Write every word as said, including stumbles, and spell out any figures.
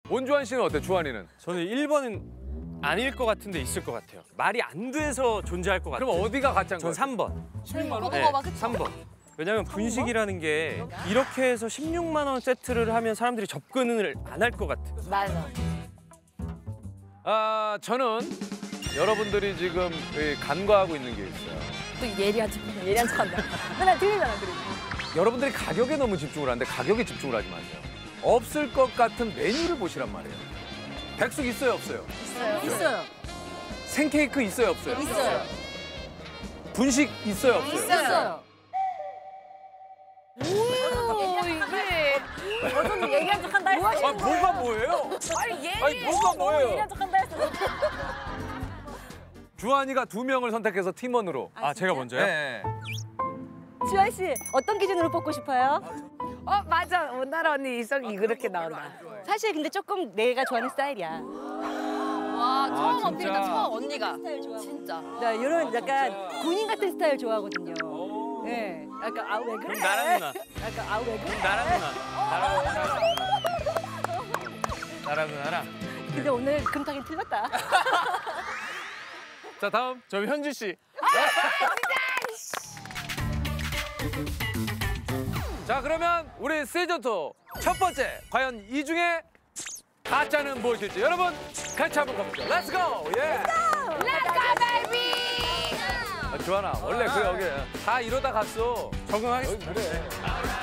원주환 씨는 어때? 주환이는? 저는 일 번은 아닐 것 같은데 있을 것 같아요. 말이 안 돼서 존재할 것 같아요. 그럼 어디가 가짜인 거야? 전 삼 번. 십육만 원? 네, 먹어봐, 그치? 삼 번. 왜냐면 분식이라는 게 이렇게 해서 십육만 원 세트를 하면 사람들이 접근을 안 할 것 같아. 맞아. 아, 저는 여러분들이 지금 간과하고 있는 게 있어요. 또 예리한 척, 예리한 척한다. 맨날 들리잖아, 그리고. 여러분들이 가격에 너무 집중을 하는데 가격에 집중을 하지 마세요. 없을 것 같은 메뉴를 보시란 말이에요. 백숙 있어요, 없어요? 있어요. 있어요. 생케이크 있어요, 없어요? 있어요. 분식 있어요, 없어요? 있어요. 오, 이게. 어떤 예리한 척한다 했어. 아, 뭐가 뭐예요? 아니, 예리. 아니, 뭐가 뭐예요? 예리한 척한다 했어. 주한이가 두 명을 선택해서 팀원으로. 아, 제가 먼저요? 네. 주한 씨, 어떤 기준으로 뽑고 싶어요? 어 맞아 오나라 언니 이성이 그렇게 나온다. 사실 근데 조금 내가 좋아하는 스타일이야. 와 처음 진짜? 어필이다 처음 언니가. 스타일 좋아하고. 진짜. 나 이런 약간 군인 같은 스타일 좋아하거든요. 네, 약간 아 왜 그래? 그럼 나랑 누나. 약간 아 왜 그래? 나랑 누나. 나랑 누나랑. 나랑 누나랑. 근데 오늘 금타긴 틀렸다. 자, 다음. 저 현주 씨. 자, 그러면 우리 시즌투 첫 번째. 과연 이 중에 가짜는 무엇일지 여러분 같이 한번 가보죠. 렛츠 고! 예! 렛츠고 베이비. 아, 주한아, 원래 그 여기 다 이러다 갔어. 적응하겠습니다. 그래.